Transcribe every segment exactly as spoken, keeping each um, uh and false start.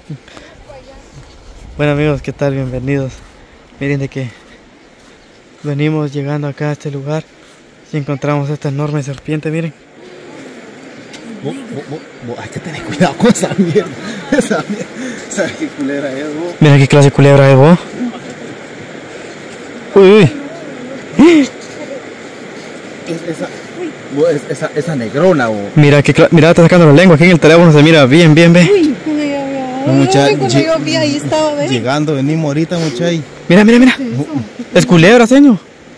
Bueno amigos, ¿qué tal? Bienvenidos. Miren de que venimos llegando acá a este lugar y encontramos esta enorme serpiente, miren. Vos, vos, vos, vos, hay que tener cuidado con esa mierda. Esa mierda. ¿Sabes qué culebra es vos? Mira qué clase de culebra es vos. Uy, uy. Es, esa, vos, es, esa, esa negrona, vos. Mira, que mira, está sacando la lengua aquí en el teléfono, se mira bien, bien, ve. Uy, No, mucha, cuando yo vi ahí estaba, ¿ves? llegando, venimos ahorita, muchachos. Mira, mira, mira. Es culebra, señor.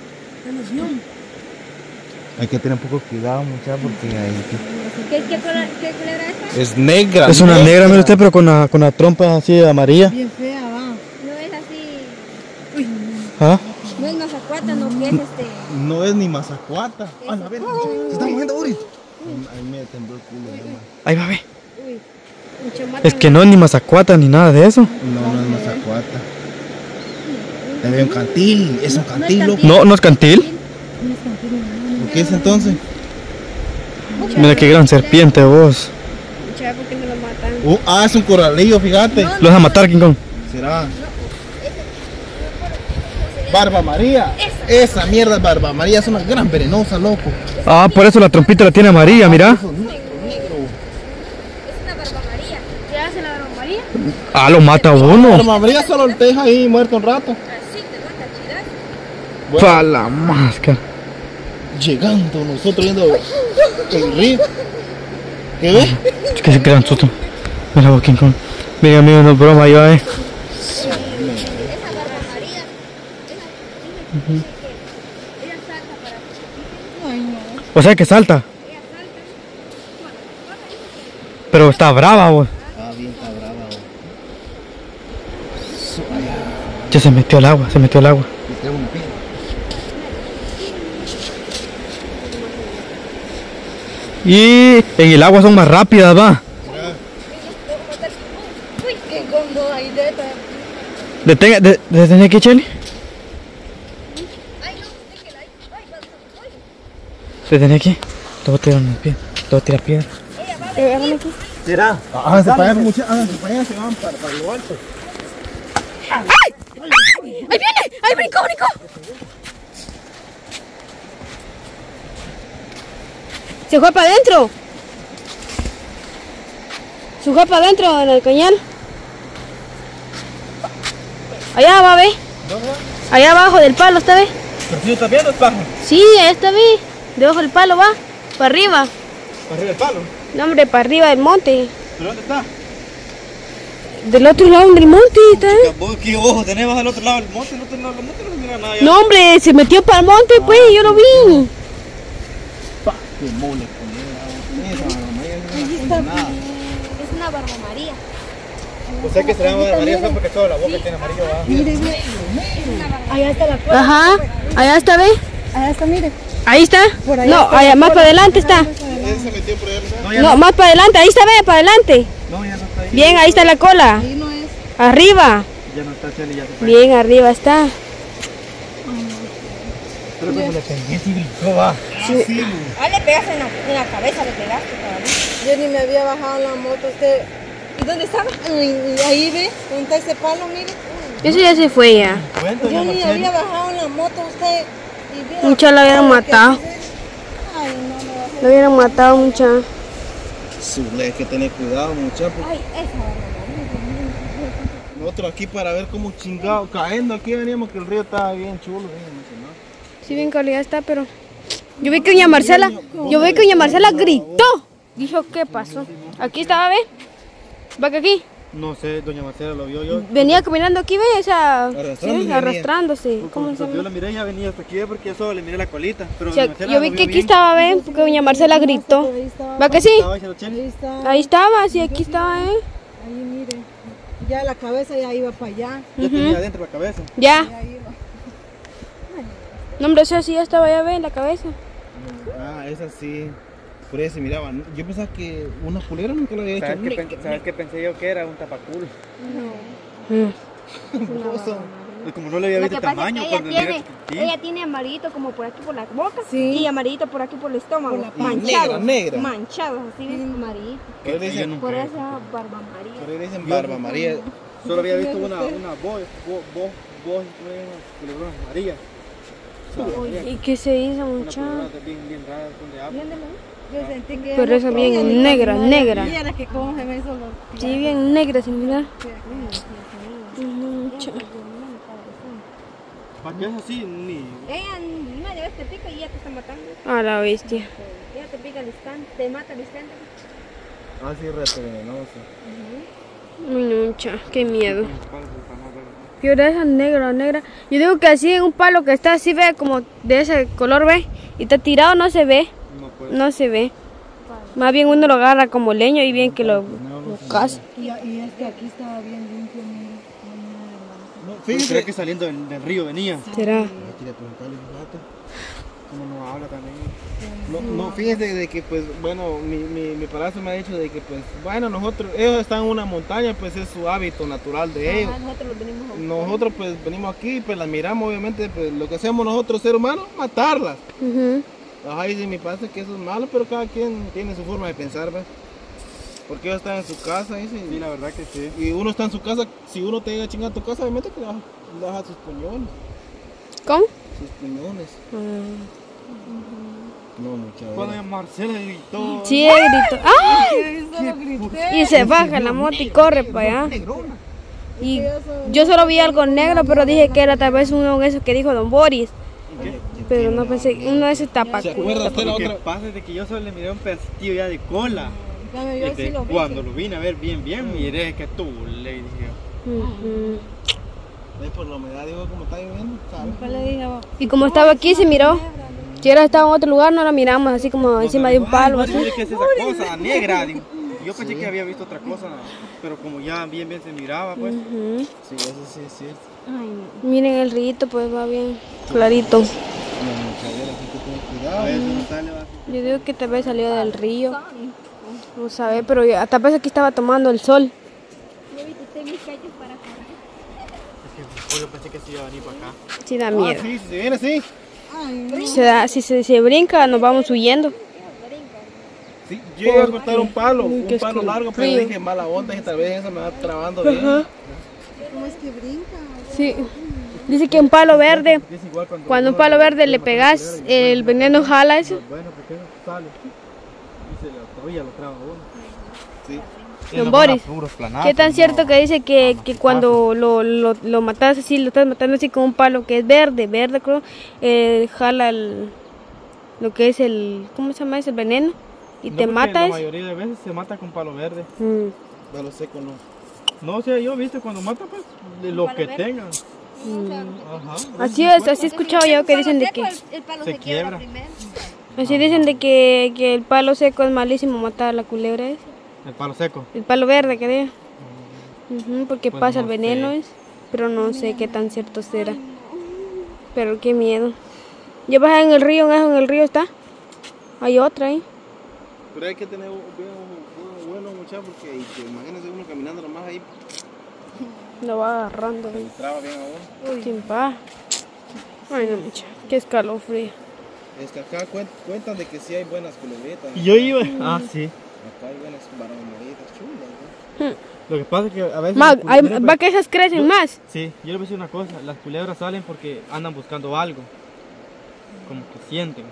Hay que tener un poco de cuidado, muchachos, porque hay ¿Qué, qué, color- qué culebra es esa? es negra. Es una negra, mira usted, pero con la, con la trompa así amarilla. Bien fea, va. No es así, ¿Ah? no es mazacuata, no que es este. No es ni mazacuata. Ah, la verga, se está moviendo ahorita. A mí me tembló el culo, hermano. Ahí va, ve. Uy, mucho más. Es que no es ni mazacuata ni nada de eso. No, no es mazacuata. Te veo un cantil, es un cantil, loco. No, no es cantil. ¿Qué es entonces? Mira qué gran serpiente vos. Mucha, ¿por qué no lo matan? Uh, ah, es un corralillo, fíjate. Lo vas a matar, King Kong. ¿Será? Barba María. Esa mierda Barba María es una gran venenosa, loco. Ah, por eso la trompita la tiene amarilla, mira. Es una barba María. ¿Qué hace la barba María? Ah, lo mata uno. Barba María solo te deja ahí muerto un rato. Así te mata, chidas. Bueno, Pa' la máscara. llegando, nosotros viendo el río. ¿Qué ves? Es que es gran susto. Mira vos, King Kong. Mira, amigo, no es broma, yo, eh. Esa barba María. Esa, ella salta para que se pique. Ay, no. O sea que salta. Ella salta. Pero está brava, vos. Ah, bien, está brava. Ya se metió al agua, se metió al agua. Le traigo una piedra. Y en el agua son más rápidas, va. Uy, qué gondo ahí de esta. Detenga, de, detenga aquí, Cheli. Ay, no, déjela ahí. Ay, va, ay. Detenga aquí. Te voy a tirar una piedra. Te voy a tirar piedra. Ella va a venir. ¿Será? Háganse para allá, muchachos. Háganse para allá, se van para, para lo alto. ¡Ahí viene! ¡Ahí brincó, brincó! Se fue para adentro. Se fue para adentro en el cañal. Allá va, ve. Allá abajo del palo, ¿está ve? ¿Pero si no estás viendo el pájaro? Sí, esta ve. Debajo del palo va. Para arriba. ¿Para arriba del palo? No, hombre, para arriba del monte. ¿Pero dónde está? Del otro lado del monte, ¿está ve? ¿Vos qué ojo tenés? Vas al otro lado del monte, el otro lado del monte no se mira nada. No, hombre, se metió para el monte, pues, yo lo vi. Pa, qué mole con esa Barba María no es una nada. Es una barba María. O sea que será amarillo porque toda la boca tiene amarillo, va. Mire, mire. Allá está la cola. Ajá, allá está, ve. Allá está, mire. Ahí está. Por allá No, está allá la más cola. para adelante está. Él se metió por allá. No, ya No, no. más para adelante, ahí está, ve, para adelante. No, ya no está ahí. Bien, ahí está la cola. Ahí no es. Arriba. Ya no está Cheli, ya se fue. Bien, arriba está. Pero como le pegué, sí brincó, va. Ah, le pegaste en la, en la cabeza, le pegaste, cabrón. Yo ni me había bajado en la moto, usted. ¿Y dónde estaba? Ay, ahí ve, ¿dónde está ese palo, mire? Eso ya se fue ya. Cuento, Yo ya ni no había bajado en la moto, usted. Y viera Mucha la hubieran todo lo que matado. hace. Ay, no, no va a ser. Lo hubieran matado mucha. Zule, hay que tener cuidado, muchachos. Ay, esa barba Nosotros aquí para ver cómo chingado, cayendo aquí veníamos que el río estaba bien chulo, bien emocionado. Sí, bien calidad está, pero... Yo vi que doña Marcela, yo vi que doña Marcela gritó. Dijo, ¿qué pasó? Aquí estaba, ve. Va que aquí. No sé, doña Marcela lo vio yo. Venía caminando aquí, ve, o sea, Arrastrándose sí, venía. arrastrándose. ¿Cómo se Cuando yo llama? la miré ya venía hasta aquí porque yo solo le miré la colita. Pero O sea, doña Marcela yo lo vi vio que aquí bien. estaba, ve, porque doña Marcela gritó. Ahí estaba. ¿Va que sí? Estaba echando Cheli. Ahí está. Ahí estaba, sí, aquí estaba, eh. Ahí, mire. Ya la cabeza ya iba para allá. Ya tenía adentro la cabeza. Ya. Ya iba. No, hombre, eso sí ya estaba ya, ve, en la cabeza. Ah, esa sí. Por ahí se miraba. Yo pensaba que una culebra nunca la había hecho. ¿Sabes qué, pen- ¿Sabes qué pensé yo que era? Un tapaculo. Mm. Es una barba María. Pues como no le había Lo visto que pasa es tamaño que ella cuando tiene, era chiquitín. ella tiene amarillito como por aquí por la boca Sí. y amarillito por aquí por el estómago. Por la manchados, negra, negra. manchados, así ven amarillito. Por ahí le Yo dicen, nunca Por he eso visto. es barba amarilla. por ahí le dicen barba María. Solo había visto una, una voz, voz, voz, voz, culebronas amarillas. Uy, ¿y qué se hizo, Una muchacha? culebra bien, bien rara, donde habla. Yo sentí que Pero esa bien negra, negra. Viera que cómo se me hizo los Sí, bien negra, sin mirar. Mucha. ¿Para qué es así? Ni... Ella media vez te pica y ya te está matando. Ah, A la bestia. Ella te pica al instante, te mata al instante. Ah, sí, reto venenoso. Uy, mucha, qué miedo. Fíjate esa negra, negra. Yo digo que así en un palo que está así, ve, como de ese color, ve, y está tirado, no se ve. No puede. No se ve. Más bien uno lo agarra como leño y bien que lo, lo caza. Y, y es que aquí estaba bien limpio, mira. No, Fíjese fíjese que saliendo del, del río venía. ¿Será? Hay que ir a preguntarle un rato. Como no habla también. No, no, fíjense de que pues bueno, mi, mi, mi padrastro me ha dicho de que pues bueno, nosotros, ellos están en una montaña, pues es su hábito natural de ellos. Ajá, nosotros lo venimos a buscar. Nosotros pues venimos aquí, pues las miramos obviamente, pues lo que hacemos nosotros seres humanos, matarlas. Ujú. Ajá, y dice mi padre que eso es malo, pero cada quien tiene su forma de pensar, ¿ves? Porque ellos están en su casa, dice, Sí, la verdad que sí. y uno está en su casa, si uno te llega a chingar a tu casa, obviamente que le vas le vas a sus puñones, ¿Cómo? sus puñones. Ah. No, muchachos. Cuando Marcela gritó. Sí, gritó. ¡Ah! Yo solo grité. Y se baja la moto y corre para allá. Y yo solo vi algo negro, pero dije que era tal vez uno de esos que dijo Don Boris. Pero no pensé, uno de esos ¿Se tapaculos. acuerda usted la Lo que otra? pasa es de que yo solo le miré un pestillo ya de cola. En cambio, yo Y de- sí lo vi. cuando lo vine a ver bien, bien, miré que tú le dije. Ujú. Ve por la humedad, digo, como está lloviendo, ¿sabes? Después le dije, "Oh, Y como estaba aquí, se miró. Si hubiera estado en otro lugar, no la miramos así como encima de un palo. Así. ¿Qué es esa cosa negra? Digo, yo pensé que había visto otra cosa, pero como ya bien, bien se miraba, pues. Ujú. Sí, eso sí es cierto. Miren el rito, pues va bien clarito. No, muchachos, así que ten A cuidado. veces no sale, va. Yo digo que tal vez salió del río. No sabe, pero ya- tal vez aquí estaba tomando el sol. Es que yo pensé que se iba a venir para acá. Sí da Ah, miedo. sí, si se viene así. Se da- si se, se brinca, nos vamos huyendo. Sí, yo iba a cortar un palo, Uy, un qué palo escru- largo, pero frío. dije mala onda y tal vez eso me va trabando bien. Ajá. ¿cómo es que brinca? Sí. Dice que un palo verde, Es igual cuando, cuando un palo verde le pegas, el veneno jala eso. bueno, porque eso sale y se lo todavía lo traba uno. Sí. Don Boris, Puros planazos, ¿qué tan no. cierto que dice que, que cuando lo, lo, lo matas así, lo estás matando así con un palo que es verde, verde creo, eh, jala el, lo que es el, ¿cómo se llama eso? El veneno y No, te porque mata La eso. mayoría de veces se mata con palo verde. Mm. Palo seco no. No, o sea, yo viste cuando mata, pues, de lo que tengan. Mm. Ajá. Así es, así he escuchado yo que dicen de que, Se quiebra. así dicen de que, que el palo seco es malísimo matar a la culebra esa. El palo seco. El palo verde, que diga. Ujú, porque Pues pasa no el veneno, sé. es, pero no sé qué tan cierto será. Pero qué miedo. ¿Ya vas en el río? ¿En el río está? Hay otra ahí. Pero hay que tener un un- un bueno, muchachos, porque y que imagínense uno caminando nomás ahí, Lo va agarrando. se le traba bien a uno. Sin paz. Ay, no, mucha. Qué escalofrío. Es que acá cuen- cuentan de que sí hay buenas culebritas. Y yo iba. Ah, sí. Acá hay buenas baromaritas chulas, ¿no? Lo que pasa es que a veces. Más, las hay- culebras- va que esas crecen Yo- más. Sí, yo le voy a decir una cosa. Las culebras salen porque andan buscando algo. Como que sienten.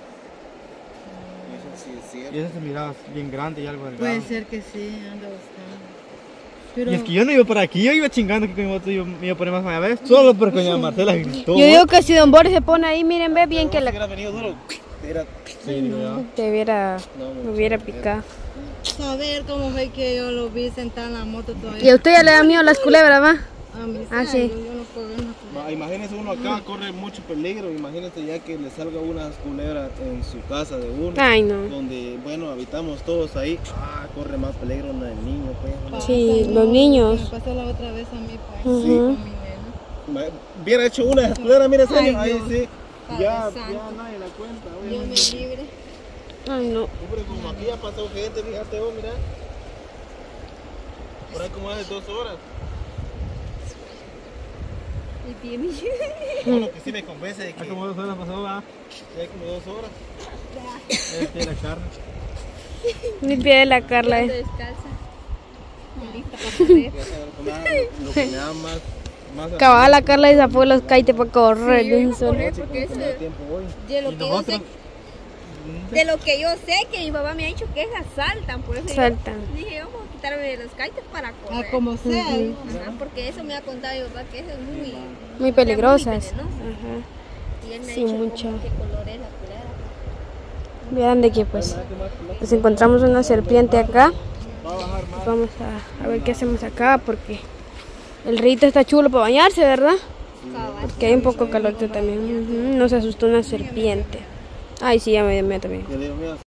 Eso sí es Y cierto. esa se miraba bien grande y algo delgado. Puede ser que sí, anda buscando. Pero Y es que yo no iba por aquí, yo iba chingando que con mi moto yo me iba a poner más allá, ¿ves? Solo porque doña Marcela gritó. Yo digo que si Don Boris se pone ahí, miren, ve bien que Si la, hubiera venido duro, era... Sí, digo yo. te hubiera, No, me muchacho, hubiera era- picado. saber cómo ve que yo lo vi sentado en la moto Y todavía. a usted ya le da miedo las culebras, ¿va? A mí Ah, sí. sí. Yo no puedo ver una culebra. Ma, imagínense uno acá, corre mucho peligro, imagínense ya que le salga una culebra en su casa de uno, Ay, no. donde, bueno, habitamos todos ahí, ah, corre más peligro una del niño, pues. Sí, Pasa, los no, niños. Me pasó la otra vez a mí, pues, Ujú. con mi nena. Ma, hubiera hecho una de esas culeras, mire, serio, Ay, ahí no. sí, Padre ya, santo. ya nadie la cuenta, Dios obviamente. me libre. Ay, no. Hombre, como aquí ya pasó gente, fíjate vos, mira. Por ahí como hace dos horas. Y bien, Bueno, que sí me convence de que... Hay como dos horas pasó, ¿verdad? Ya hay como dos horas. Ya tiene la carne. Mi pie de la Carla. Ando eh. descalza. Lista para correr. Ya saber con nada, lo que me da más... más Cabal, la Carla desafó los kites para correr. Sí, yo iba a Linson. correr. noche, porque como que me da ese- tiempo hoy. De lo Y que yo nosotros... sé, de lo que yo sé que mi papá me ha dicho que esas saltan, por eso yo Saltan. dije, vamos a quitarme los kites para correr. Ah, como sea. ¿eh? Ajá, porque eso me ha contado mi papá que eso es muy, Muy peligrosas. muy venenoso. Ajá. Y él me ha Sí, dicho mucho. como qué color es la culera. Vean de que pues, pues encontramos una serpiente acá. Va a bajar más. Vamos a, a ver qué hacemos acá porque el rito está chulo para bañarse, ¿verdad? Cabal. Porque hay un poco de calor también. Ujú, nos asustó una serpiente. Ay, sí, ya me dio miedo también. Que le digo, mira,